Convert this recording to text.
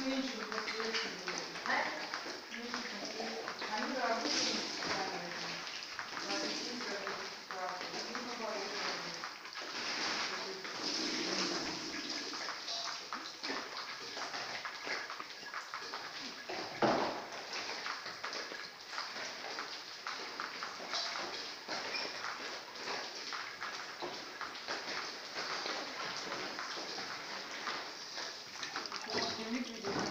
меньше последствий будет. Меньше последствий. Они работают специально. Воздействие ситуации. Они наоборот. Дневник ведения.